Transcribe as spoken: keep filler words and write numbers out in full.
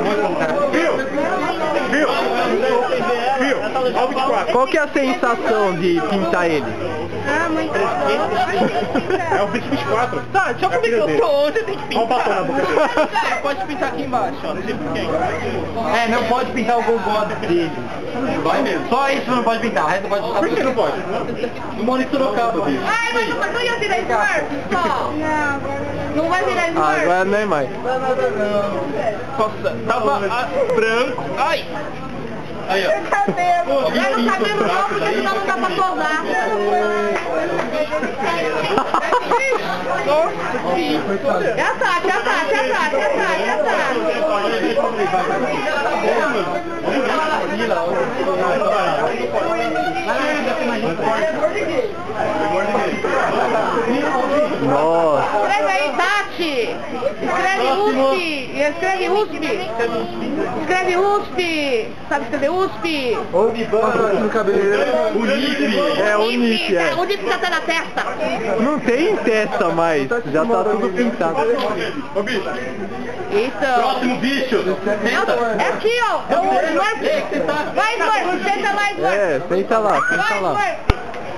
Viu? Viu? Viu? vinte e quatro. Qual que é a sensação de pintar ele? Ah, muito bom. É o vinte e quatro. Tá, deixa eu ver que eu tô onde, tem que Olha o batom na pintar. boca. Pode pintar aqui embaixo, ó, não sei por quem. É, não pode pintar o gogó dele. Vai mesmo. Só isso não pode pintar, o resto pode pintar. Por que não pode? Não mora em Sorocaba, bicho. Ai, mas não, não ia virar Smurf? Só. Não, não vai virar Smurf. Ah, agora não é mais. Nossa, tava ah, branco. Ai! Aí, ó. Cabelo. Vai no cabelo não, porque senão não dá pra posar. Nossa, que... É a Tati, é a Tati, é a Tati, é a Tati, é a Nossa. Escreve aí, Tati. Escreve U S P. Escreve U S P. Escreve U S P. Sabe escrever U S P? No cabeleireiro. Unip. É, o Unip, é. O Unip já tá na testa. Não tem testa mais, já tá tudo pintado. Ô, bicho. Então. Próximo bicho. É aqui, ó. É o Smurf. Vai, Smurf. Senta lá, Smurf. É, senta lá, senta Vai, lá. Smurf.